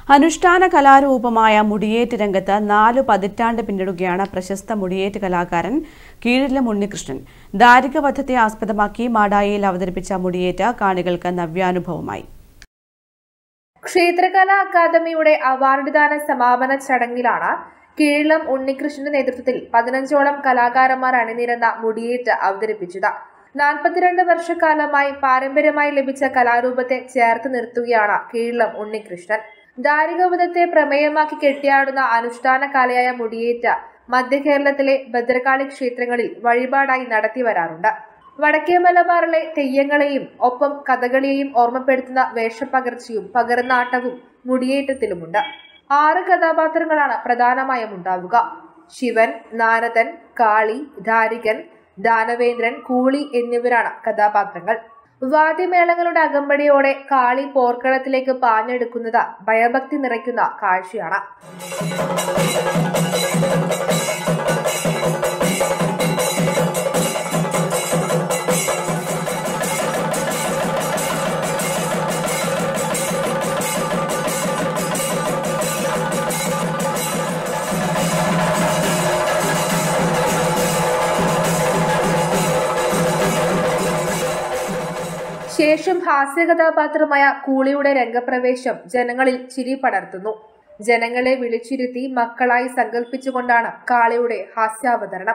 അനുഷ്ഠാന കലാരൂപമായ മുടിയേറ്റ് രംഗത്ത് 4 പതിറ്റാണ്ട് പിന്നിടുകയാണ് പ്രശസ്ത മുടിയേറ്റ് കലാകാരൻ കീഴിലം ഉണ്ണികൃഷ്ണൻ. ദാരികവധത്തെ ആസ്പദമാക്കി മാടായിയിൽ അവതരിപ്പിച്ച മുടിയേറ്റ് കാണികൾക്ക് നവ്യാനുഭവമായി. ക്ഷേത്രകലാ അക്കാദമിയുടെ അവാർഡ്ദാന സമാപന ചടങ്ങിലാണ് കീഴിലം ഉണ്ണികൃഷ്ണന്റെ നേതൃത്വത്തിൽ 15ഓളം കലാകാരന്മാർ അണിനിരന്ന മുടിയേറ്റ് അവതരിപ്പിച്ചത്. 42 വർഷക്കാലമായി പാരമ്പര്യമായി ലഭിച്ച കലാരൂപത്തെ ചേർത്ത് നിർത്തുകയാണ് കീഴിലം ഉണ്ണികൃഷ്ണൻ. ദാരികവധത്തെ പ്രമേയമാക്കി കെട്ടിയാടുന്ന അനുഷ്ഠാന കലയായ മുടിയേറ്റ് മധ്യകേരളത്തിലെ ഭദ്രകാളി ക്ഷേത്രങ്ങളിൽ വഴിപാടായി നടത്തി വരാറുണ്ട്. വടക്കേ മലബാറിലെ തെയ്യങ്ങളെയും ഒപ്പം കഥകളിയെയും ഓർമ്മപ്പെടുത്തുന്ന വേഷപ്പകർച്ചയും പകർന്നാട്ടവും മുടിയേറ്റത്തിലുമുണ്ട്. 6 കഥാപാത്രങ്ങളാണ് പ്രധാനമായും ഉണ്ടാവുക. ശിവൻ, നാരദൻ, കാളി, ധാരികൻ, ദാനവേന്ദ്രൻ, കൂളി എന്നിവരാണ് കഥാപാത്രങ്ങൾ. വാദ്യമേളങ്ങളുടെ അകമ്പടിയോടെ കാളി പോർക്കളത്തിലേക്ക് പാഞ്ഞെടുക്കുന്നത് ഭയഭക്തി നിറയ്ക്കുന്ന കാഴ്ചയാണ്. ശേഷം ഹാസ്യകഥാപാത്രമായ കൂളിയുടെ രംഗപ്രവേശം ജനങ്ങളിൽ ചിരി പടർത്തുന്നു. ജനങ്ങളെ വിളിച്ചിരുത്തി മക്കളായി സങ്കല്പിച്ചുകൊണ്ടാണ് കാളിയുടെ ഹാസ്യാവതരണം.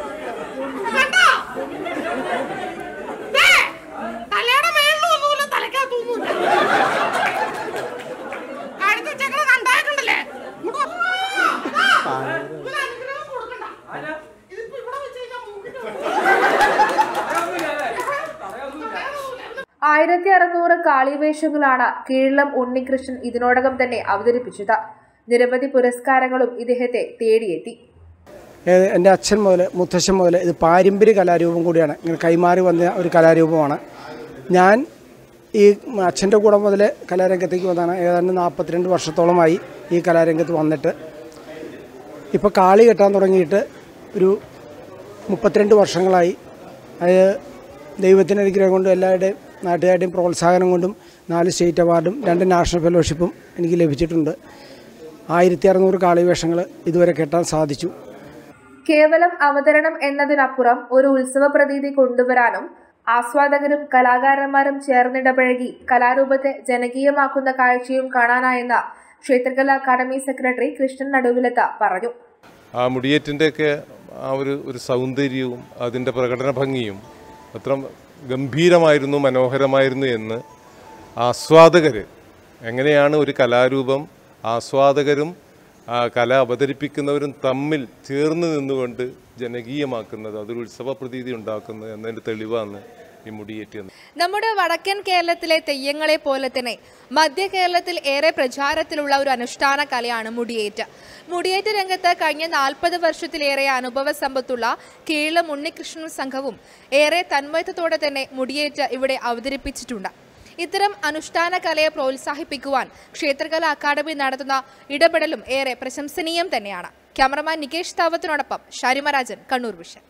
ആയിരത്തി 600 കാളിവേഷങ്ങളാണ് കീഴിലം ഉണ്ണികൃഷ്ണൻ ഇതിനോടകം തന്നെ അവതരിപ്പിച്ചത്. നിരവധി പുരസ്കാരങ്ങളും ഇദ്ദേഹത്തെ തേടിയെത്തി. എൻ്റെ അച്ഛൻ മുതൽ മുത്തശ്ശൻ മുതൽ ഇത് പാരമ്പര്യ കലാരൂപം കൂടിയാണ്. ഇങ്ങനെ കൈമാറി വന്ന ഒരു കലാരൂപമാണ്. ഞാൻ ഈ അച്ഛൻ്റെ കൂടെ മുതൽ കലാരംഗത്തേക്ക് വന്നതാണ്. ഏതാണ്ട് 42 വർഷത്തോളമായി ഈ കലാരംഗത്ത് വന്നിട്ട് ഇപ്പോൾ കാളി കെട്ടാൻ തുടങ്ങിയിട്ട് ഒരു 32 വർഷങ്ങളായി. അത് ദൈവത്തിൻ്റെ അനുഗ്രഹം കൊണ്ടും എല്ലാവരുടെയും നാട്ടുകാരുടെയും പ്രോത്സാഹനം കൊണ്ടും 4 സ്റ്റേറ്റ് അവാർഡും 2 നാഷണൽ ഫെലോഷിപ്പും എനിക്ക് ലഭിച്ചിട്ടുണ്ട്. 1600 കാളിവേഷങ്ങൾ ഇതുവരെ കെട്ടാൻ സാധിച്ചു. കേവലം അവതരണം എന്നതിനപ്പുറം ഒരു ഉത്സവ പ്രതീതി കൊണ്ടുവരാനും ആസ്വാദകരും കലാകാരന്മാരും ചേർന്നിടപഴകി കലാരൂപത്തെ ജനകീയമാക്കുന്ന കാഴ്ചയും കാണാനായെന്ന് ക്ഷേത്രകലാ അക്കാദമി സെക്രട്ടറി കൃഷ്ണൻ നടുവിലത്ത് പറഞ്ഞു. ആ മുടിയേറ്റിൻ്റെയൊക്കെ ആ ഒരു സൗന്ദര്യവും അതിൻ്റെ പ്രകടന ഭംഗിയും അത്ര ഗംഭീരമായിരുന്നു, മനോഹരമായിരുന്നു എന്ന് ആസ്വാദകർ എങ്ങനെയാണ് ഒരു കലാരൂപം ആസ്വാദകരും കല അവതരിപ്പിക്കുന്നവരും തമ്മിൽ ചേർന്ന് നിന്നുകൊണ്ട് ജനകീയമാക്കുന്നത്, അതൊരു ഉത്സവ പ്രതീതി ഉണ്ടാക്കുന്നത് എന്നതിൻ്റെ തെളിവാണ് ഈ മുടിയേറ്റ്. നമ്മുടെ വടക്കൻ കേരളത്തിലെ തെയ്യങ്ങളെ പോലെ തന്നെ മധ്യ കേരളത്തിൽ ഏറെ പ്രചാരത്തിലുള്ള ഒരു അനുഷ്ഠാന കലയാണ് മുടിയേറ്റ്. മുടിയേറ്റ് രംഗത്ത് കഴിഞ്ഞ 40 വർഷത്തിലേറെ അനുഭവ സമ്പത്തുള്ള കീഴിലം ഉണ്ണികൃഷ്ണൻ സംഘവും ഏറെ തന്മയത്വത്തോടെ തന്നെ മുടിയേറ്റ് ഇവിടെ അവതരിപ്പിച്ചിട്ടുണ്ട്. ഇത്തരം അനുഷ്ഠാന കലയെ പ്രോത്സാഹിപ്പിക്കുവാൻ ക്ഷേത്രകലാ അക്കാദമി നടത്തുന്ന ഇടപെടലും ഏറെ പ്രശംസനീയം തന്നെയാണ്. ക്യാമറമാൻ നികേഷ് താവത്തിനോടൊപ്പം ഷാരിമ രാജൻ, കണ്ണൂർ വിഷൻ.